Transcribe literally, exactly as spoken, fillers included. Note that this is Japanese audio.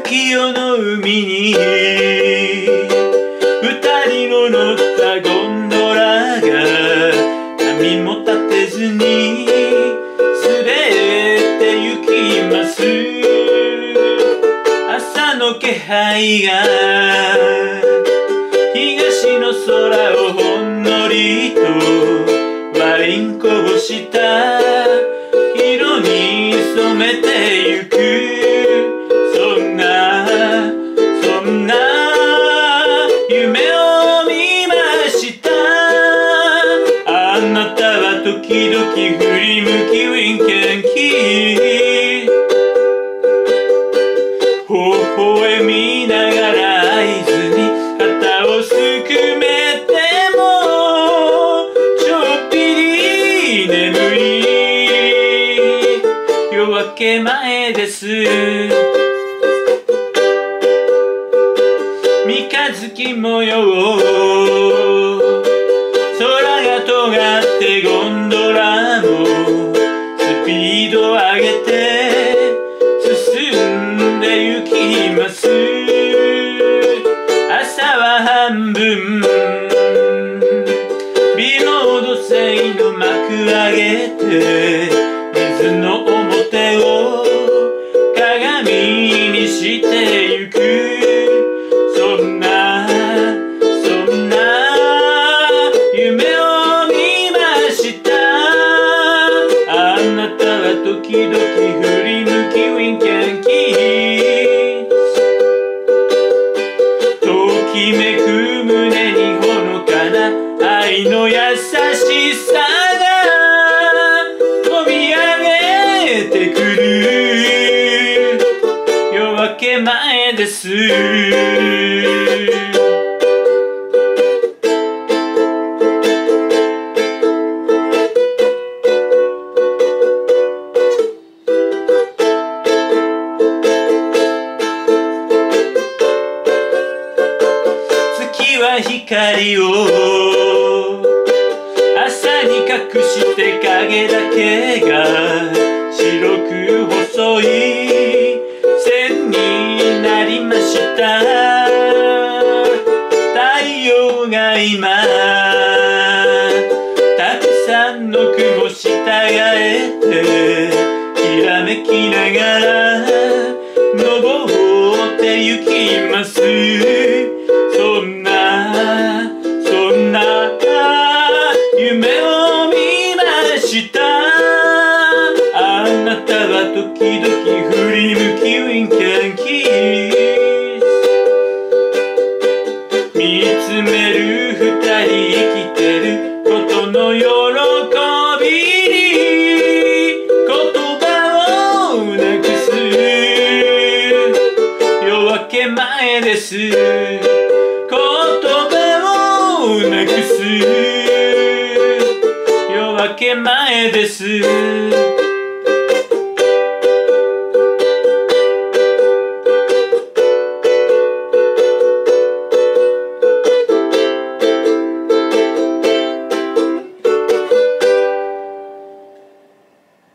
月夜の海に二人の乗ったゴンドラが波も立てずに滑って行きます。朝の気配が東の空をほんのりとワインこぼした色に染めてゆく。そんなそんな夢を見ました。あなたは時々振り向きウィンケンキー微笑みながら合図に肩をすくめてもちょっぴり眠い夜明け前です。三日月模様空が尖ってゴンドラもスピード上げて進んで行きます。朝は半分ビロード線の幕上げて水の表を鏡にしてゆく。そんなそんな夢を見ました。あなたは時々振り向きウィンケンキーときめく胸にほのかな愛の優しさが飛び上げてくる夜明け前です。月は光を朝に隠して影だけが白く細い線になりました。太陽が今たくさんの雲従えてきらめきながら登ってゆきます。そんなそんな夢を見ました。あなたは時々振り向きウィンケンキー見つめる二人生きてることの喜びに言葉をなくす夜明け前です。